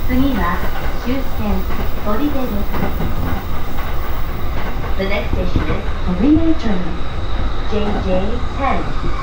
次は終点砦です。The next station is Torime Terminal. JJ10.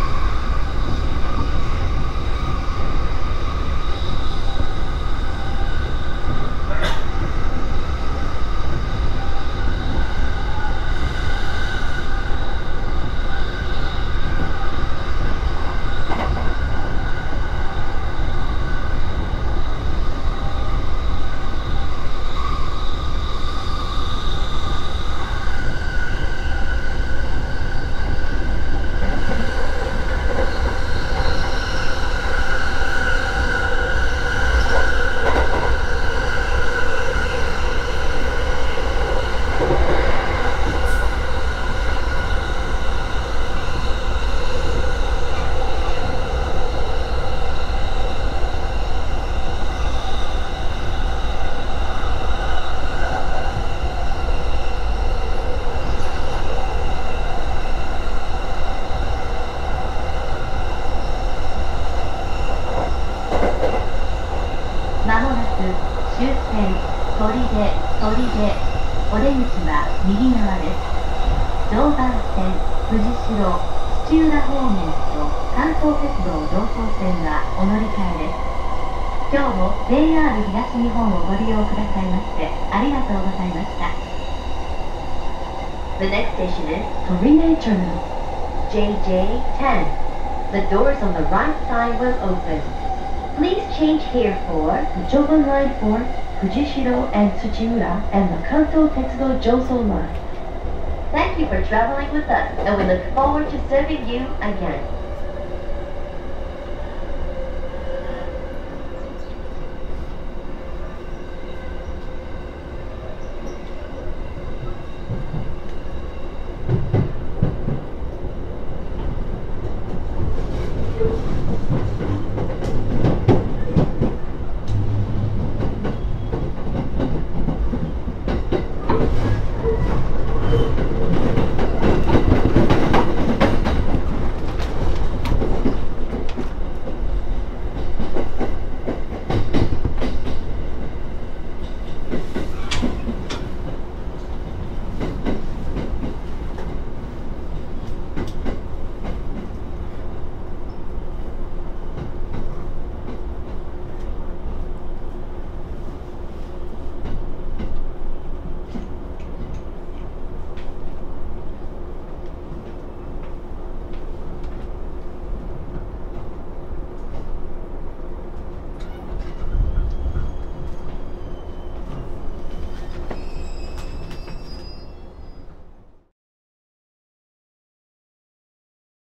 まもなく終点砦お出口は右側です。常磐線藤代土浦方面と関東鉄道常総線はお乗り換えです。今日も JR 東日本をご利用くださいましてありがとうございました。 The next station is Torime Terminal. JJ10. The doors on the right side will open. Please change here for the Joban Line for Fujishiro and Tsuchiura and the Kanto Tetsudo Joso Line. Thank you for traveling with us, and we look forward to serving you again.